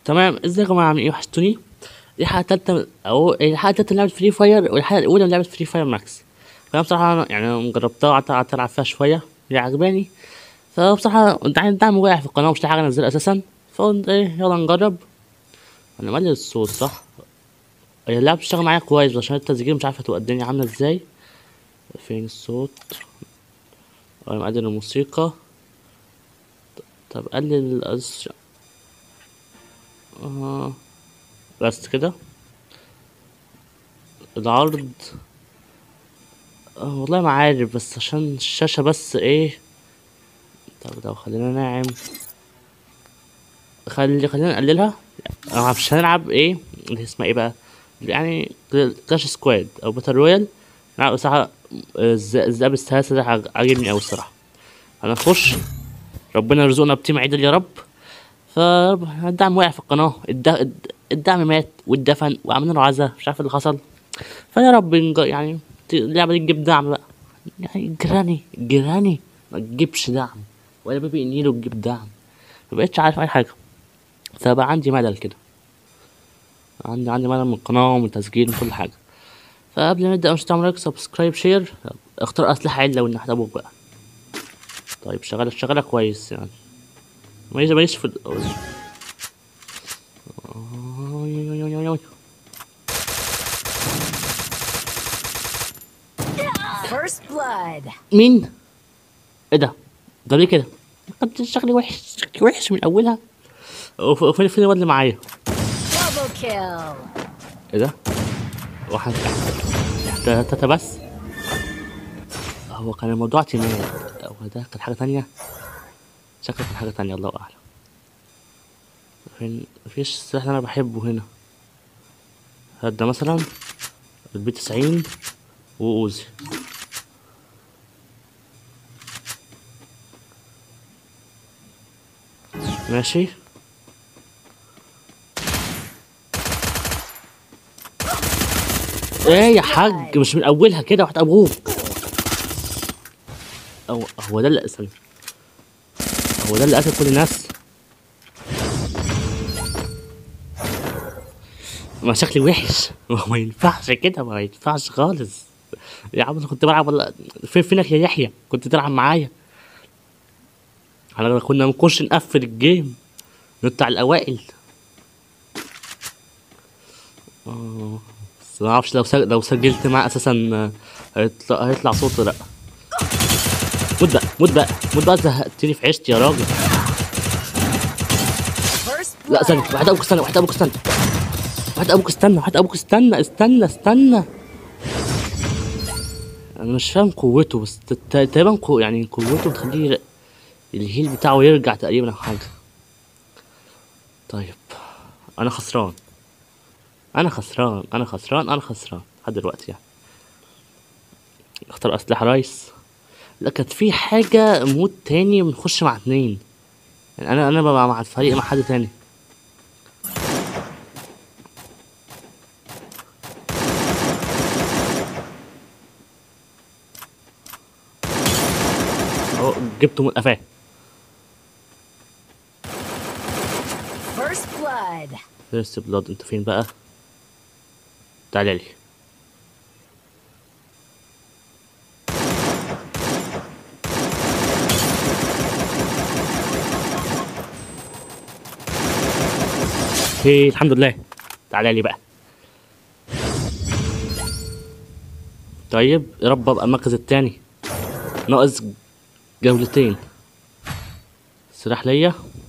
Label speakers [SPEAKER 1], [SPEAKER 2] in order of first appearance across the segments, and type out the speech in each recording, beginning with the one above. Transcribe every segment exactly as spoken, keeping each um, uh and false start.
[SPEAKER 1] تمام، ازيكم يا جماعه؟ عاملين ايه؟ وحشتوني. دي الحلقه التالتة او الحلقه التالتة من لعبه فري فاير، والحلقه الاولى من لعبه فري فاير ماكس. فانا بصراحه أنا- يعني جربتها وقعدت قعدت العب فيها شويه، هي عجباني. فبصراحه الدعم الدعم واقع في القناه، مش لاقي حاجه انزلها اساسا. فقلت ايه، يلا نجرب. انا مالي الصوت صح؟ هي اللعبه بتشتغل معايا كويس، بس عشان التسجيل مش عارف هتبقى الدنيا عامله ازاي. فين الصوت؟ انا مقلل الموسيقى. طب قلل الأس... آه. بس كده. العرض. آه والله ما عارف، بس عشان الشاشة بس ايه. طب لو خلينا ناعم، خلي خلينا نقللها. اه مش هنلعب ايه اللي اسمها ايه بقى، يعني كلاش سكواد او باتل رويال. نلعب بصراحة. الز- الذئاب الثلاثة ده عج- عاجبني اوي الصراحة. هنخش. ربنا يرزقنا بتيم عدل يا رب. فالدعم وقع في القناة، الد- الد- الدعم مات واتدفن وعملنا له عزا، مش عارف اللي حصل. فيا رب نج- يعني ت- اللعبة دي تجيب دعم بقى. يعني جيراني جيراني ما تجيبش دعم، ولا بيبي نيلو تجيب دعم. مبقتش عارف اي حاجة. فبقى عندي ملل كده. عندي عندي ملل من القناة ومن التسجيل ومن كل حاجة. فقبل ما نبدأ، مش تعمل لايك سبسكرايب شير. اختار أسلحة عدلة والنحت أبوك بقى. طيب شغالة شغالة كويس يعني. ماليش ماليش في ال-
[SPEAKER 2] First blood.
[SPEAKER 1] مين؟ ايه ده؟ ده ليه كده؟ قد شكلي وحش، شكلي وحش من أولها. وف- وفين فين الواد اللي معايا؟
[SPEAKER 2] Double kill.
[SPEAKER 1] ايه ده؟ واحد تحت تلاتة بس. هو كان الموضوع اعتماد، هو ده كان حاجة تانية. شكله كان حاجة تانية، الله أعلم. فين؟ مفيش السلاح اللي أنا بحبه هنا. هات ده مثلا. البي تسعين وأوزي. ماشي. ايه يا حاج، مش من أولها كده، واحد أبوك. أو هو ده اللي اسمه، هو ده اللي قتل كل الناس. ما شكلي وحش. ما ينفعش كده، ما ينفعش خالص. يا عم أنا كنت بلعب ولا فين؟ فينك يا يحيى؟ كنت تلعب معايا. احنا كنا بنخش نقفل الجيم، نطلع الاوائل. اه بس ما اعرفش لو سج... لو سجلت معاه اساسا. آه، هيطلع هيطلع صوته لا. موت بقى موت بقى موت بقى، زهقتني في عيشتي يا راجل.
[SPEAKER 2] First
[SPEAKER 1] لا ثانية،
[SPEAKER 2] blood.
[SPEAKER 1] واحد ابوك استنى، واحد ابوك استنى، واحد ابوك استنى، واحد ابوك استنى استنى استنى. انا مش فاهم قوته، بس ت- ت- تقريبا قو... يعني قوته بتخليه ير- الهيل بتاعه يرجع تقريبا او حاجة. طيب انا خسران، انا خسران انا خسران انا خسران لحد دلوقتي يعني. اختار اسلحة رايس. لا كانت في حاجة مود تاني بنخش مع اتنين. يعني انا انا ببقى مع الفريق مع حد تاني. اهو جبته من قفاه.
[SPEAKER 2] First blood.
[SPEAKER 1] فيرست بلاد، انت فين بقى؟ تعالى لي. هي الحمد لله. تعالى لي بقى. طيب يا رب ابقى المركز التاني. ناقص جولتين. سلاح ليا.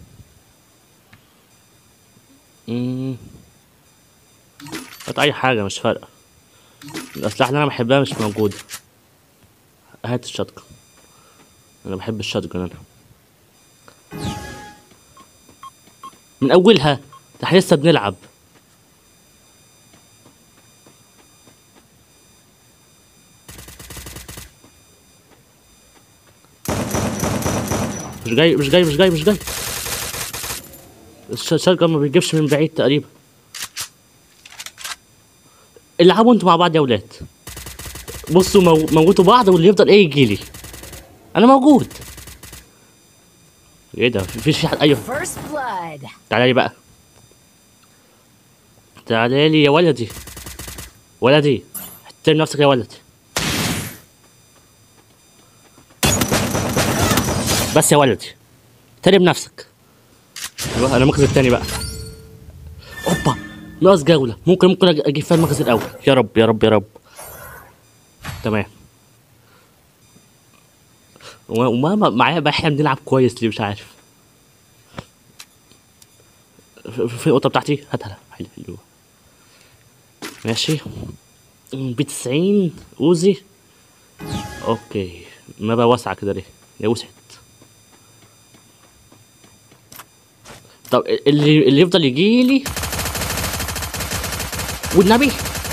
[SPEAKER 1] مم. هات اي حاجة مش فارقة. الاسلحة اللي انا بحبها مش موجودة. هات الشotgun. انا بحب الشotgun انا. من اولها. ده احنا لسه بنلعب. مش جاي مش جاي مش جاي مش جاي. الشotgun ما بيجيبش من بعيد تقريبا. العبوا انتوا مع بعض يا ولاد. بصوا مو... موتوا بعض، واللي يفضل ايه يجيلي. انا موجود. ايه ده؟ في في حد؟ ايوه.
[SPEAKER 2] First blood.
[SPEAKER 1] تعالى لي بقى. تعالى لي يا ولدي، ولدي احترم نفسك يا ولدي. بس يا ولدي احترم نفسك. ايوه انا المركز التاني بقى. اوبا ناقص جولة، ممكن ممكن اجيب فيها المركز الاول. يا رب يا رب يا رب. تمام. وما معايا بقى احنا بنلعب كويس ليه مش عارف. في القطة بتاعتي هاتها. حلو حلو ماشي. بي تسعين اوزي. اوكي ما بقى واسعة كده ليه؟ يا وسعت. طب اللي اللي يفضل يجيلي والنبي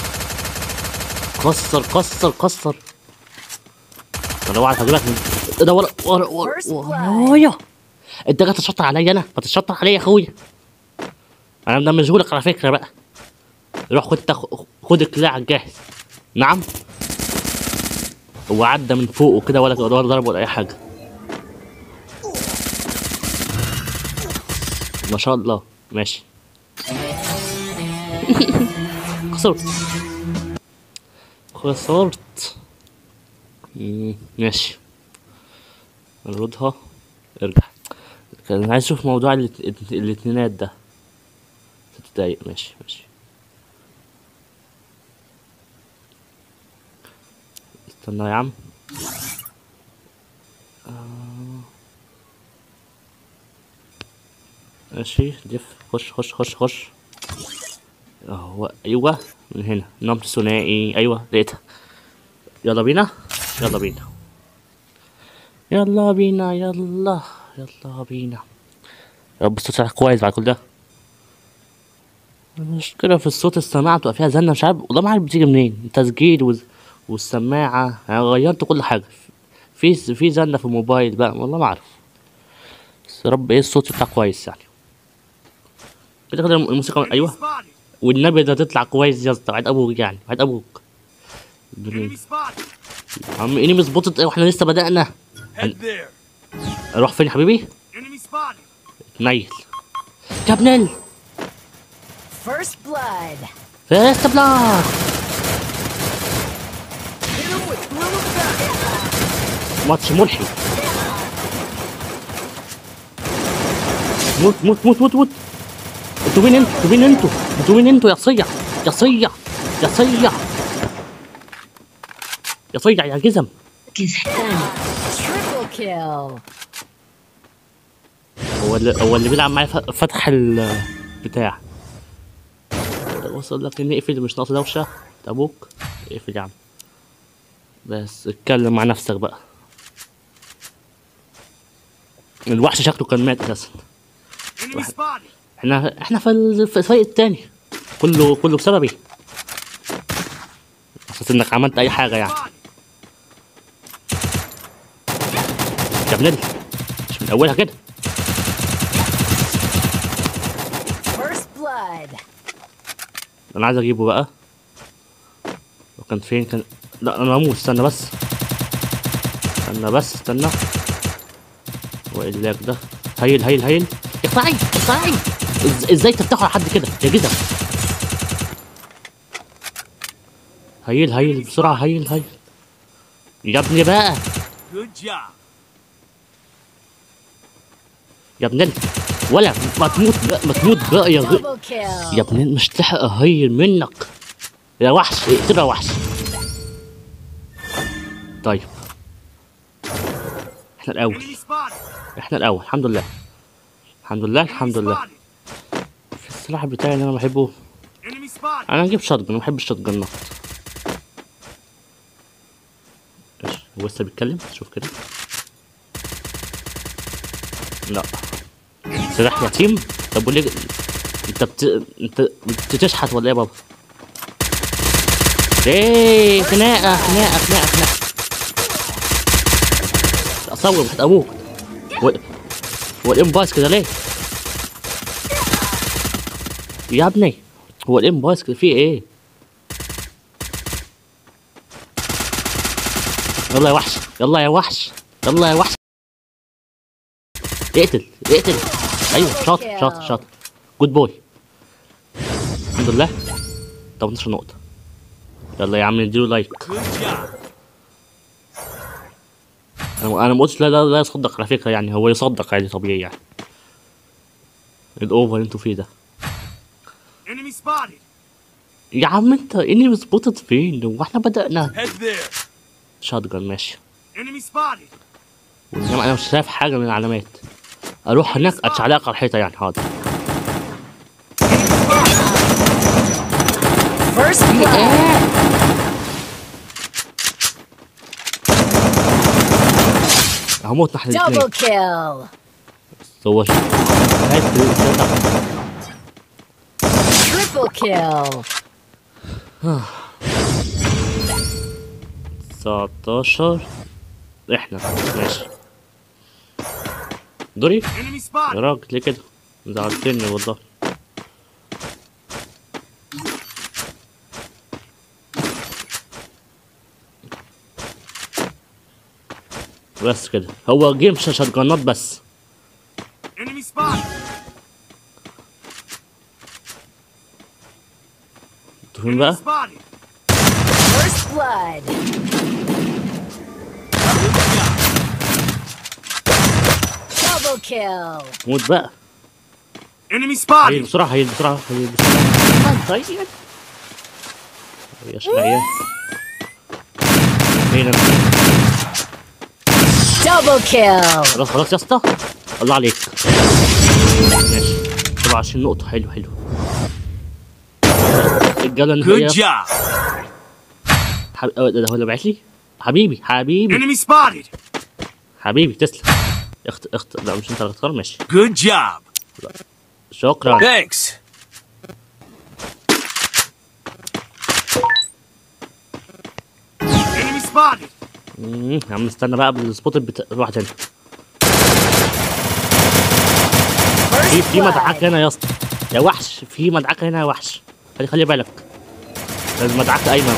[SPEAKER 1] كسر كسر كسر. انا اوعى هجيبك من ده ورا ورا ورا ورايا. انت جاي تشطر عليا انا؟ ما تشطر عليا يا اخويا. انا مدمجهولك على فكره بقى. روح خد خد القلاع الجاهز. نعم. هو عدى من فوقه كده ولا ولا ضرب ولا اي حاجه. ما شاء الله ماشي. خسرت خسرت. ماشي نردها. ارجع. كان عايز اشوف موضوع الاتنينات ده. ست دقايق ماشي ماشي. استنى يا عم. آه. ماشي دف. خش خش خش خش. اهو ايوه من هنا نمط ثنائي. ايوه لقيتها. يلا بينا يلا بينا يلا بينا يلا يلا بينا. يا رب الصوت كويس بعد كل ده. المشكلة في الصوت السماعة بتبقى فيها زنة مش عارف والله ما عارف بتيجي منين. التسجيل وز... والسماعة يعني غيرت كل حاجة. في في زنة في الموبايل بقى والله ما اعرف. بس يا رب ايه الصوت بتاع كويس يعني. كده كده الموسيقى ايوه. والنبي ده تطلع كويس يا اسطى. وعد ابوك يعني وعد ابوك. عم انمي ظبطت ايه واحنا لسه بدأنا. اروح فين يا حبيبي؟ نيل يا ابن
[SPEAKER 2] First blood.
[SPEAKER 1] فيرست بلاد. ماتش ملحي. موت موت موت موت موت. انتوا مين انتوا؟ انتوا مين انتوا؟ انتوا مين انتوا يا صيع يا صيع يا صيع يا صيع يا جزم.
[SPEAKER 2] Triple kill.
[SPEAKER 1] هو اللي هو اللي بيلعب معايا فتح البتاع. وصل لك اني اقفل مش ناقص دوشه. ابوك اقفل يا عم. بس اتكلم مع نفسك بقى. الوحش شكله كان مات اساسا. احنا احنا في الفريق التاني. كله كله بسببي. اساس انك عملت اي حاجه يعني. يا ابن مش من اولها كده. انا عايز اجيبه بقى. وكان فين كان. لا انا هموت. استنى بس استنى بس استنى. هو اللاك ده. هيل هيل هيل. اقطعي اقطعي. ازاي تفتحوا على حد كده يا جدع. هيل هيل بسرعه. هيل هيل يا ابني بقى. يا ابن ولا ما تموت بقى. ما تموت بقى يا غ... يا ابن مش تلحق اهيل منك يا وحش. اقتل يا وحش. طيب احنا الاول احنا الاول الحمد لله الحمد لله الحمد لله. في السلاح بتاعي اللي انا بحبه. انا هجيب شotgun. ما بحبش الشotgunات. ايش هو لسه بيتكلم؟ شوف كده. لا سلاح يتيم. طب وليه انت بت... انت بتشحت ولا ايه يا بابا؟ ايه خناقه خناقه خناقه خناقه. اصور بحط ابوك. هو هو الام بايظ كده ليه؟ يا ابني هو الام بايظ كده فيه ايه؟ يلا يا وحش يلا يا وحش يلا يا وحش. اقتل اقتل. ايوه شاطر شاطر شاطر. جود بوي. الحمد لله تمنتاشر نقطة. يلا يا عم نديله لايك. انا انا ما قلتش لا لا لا يصدق على فكرة، يعني هو يصدق عادي طبيعي يعني. الاوفر اللي انتوا فيه ده. يا عم انت اني مظبوطة فين؟ واحنا بدأنا. شات جان ماشي. انما انا مش شايف حاجة من العلامات. اروح هناك اتشعلق على الحيطة يعني. حاضر.
[SPEAKER 2] First blood.
[SPEAKER 1] هموت ناحية
[SPEAKER 2] Double
[SPEAKER 1] الاثنين.
[SPEAKER 2] kill.
[SPEAKER 1] هو
[SPEAKER 2] Triple kill.
[SPEAKER 1] تسعتاشر احنا ماشي. دوري يا راجل ليه كده؟ زعلتني والله. بس كده هو جيم شاشات جنات بس. انتوا فين بقى؟
[SPEAKER 2] First blood. Double kill.
[SPEAKER 1] موت بقى.
[SPEAKER 3] Enemy
[SPEAKER 1] هيل
[SPEAKER 3] spotted.
[SPEAKER 1] بسرعة هيل بسرعة هيل بسرعة. طيب يا شقية. هنا
[SPEAKER 2] Double kill.
[SPEAKER 1] خلاص خلاص يا اسطى. الله عليك. ماشي سبعة وعشرين نقطة. حلو حلو. الجولة النهائية.
[SPEAKER 3] Good job.
[SPEAKER 1] حب... أه، ده هو اللي بعت لي. حبيبي حبيبي
[SPEAKER 3] Enemy spotted.
[SPEAKER 1] حبيبي تسلم. اخت اخت لا مش انت اللي تختار. ماشي
[SPEAKER 3] Good job.
[SPEAKER 1] شكرا.
[SPEAKER 3] Thanks. Enemy spotted.
[SPEAKER 1] امم يا عم استنى بقى بالسبوت بتاع واحد هنا. في
[SPEAKER 2] First
[SPEAKER 1] في مدعكة
[SPEAKER 2] blood.
[SPEAKER 1] هنا يا اسطى يا وحش. في مدعكة هنا يا وحش. خلي خلي بالك. لازم مدعكة ايمن.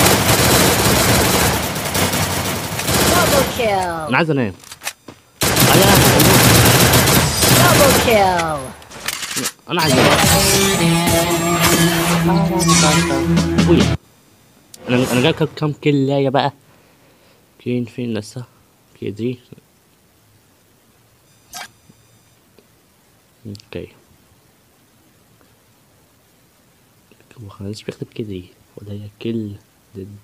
[SPEAKER 2] Double kill.
[SPEAKER 1] انا عايز انام. انا
[SPEAKER 2] Double kill.
[SPEAKER 1] انا عايز انام. وي انا انا جاي كام كام كلاية بقى. فين فين لسه كده. اوكي هو خلاص بيكتب كده ولا هي كل ضد.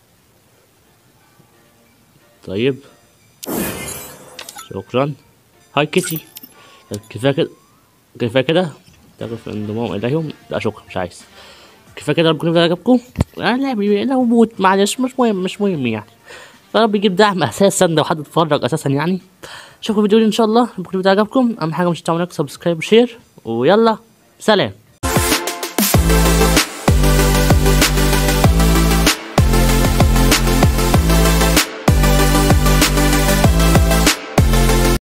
[SPEAKER 1] طيب شكرا. هاي كيتي. كفايه كده كفايه كده. تعرف انضمام اليهم. لا شكرا مش عايز. كفايه كده. ربنا يبارك عجبكم. انا لو موت معلش مش مهم مش مهم يعني. فرب يجيب دعم اساسا لو حد اتفرج اساسا يعني. شوفوا الفيديو ان شاء الله. ربنا يبارك عجبكم. اهم حاجه مش تعملوا لايك سبسكرايب وشير ويلا سلام.